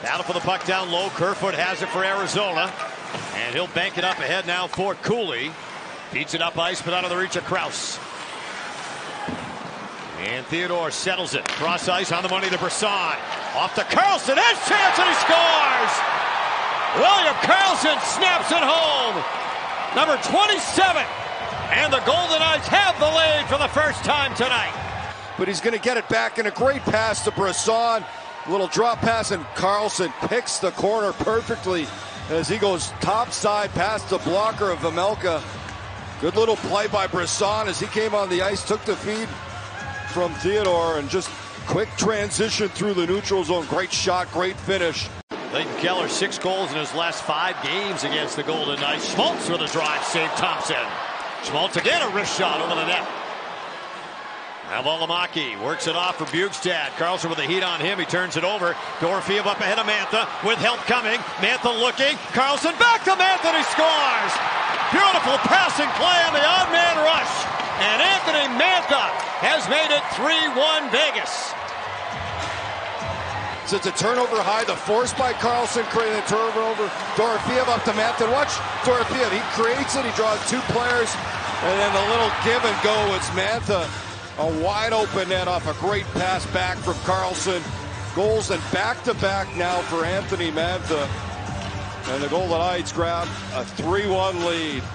Battle for the puck down low. Kerfoot has it for Arizona. And he'll bank it up ahead now for Cooley. Beats it up ice, but out of the reach of Krause. And Theodore settles it. Cross ice on the money to Brisson. Off to Karlsson. Has chance and he scores! William Karlsson snaps it home. Number 27. And the Golden Knights have the lead for the first time tonight. But he's going to get it back in a great pass to Brisson. A little drop pass, and Karlsson picks the corner perfectly as he goes topside past the blocker of Vejmelka. Good little play by Brisson as he came on the ice, took the feed from Theodore, and just quick transition through the neutral zone. Great shot, great finish. Clayton Keller, 6 goals in his last 5 games against the Golden Knights. Schmaltz with a drive, save Thompson. Schmaltz again, a wrist shot over the net. Now Valimaki works it off for Bjugstad. Karlsson with the heat on him. He turns it over. Dorofeev up ahead of Mantha with help coming. Mantha looking. Karlsson back to Mantha and he scores. Beautiful passing play on the odd man rush. And Anthony Mantha has made it 3-1 Vegas. So it's a turnover high. The force by Karlsson creating a turnover. Dorofeev up to Mantha. Watch Dorofeev. He creates it. He draws 2 players. And then the little give and go. It's Mantha. A wide open net off a great pass back from Karlsson. Goals and back-to-back now for Anthony Mantha. And the Golden Knights grab a 3-1 lead.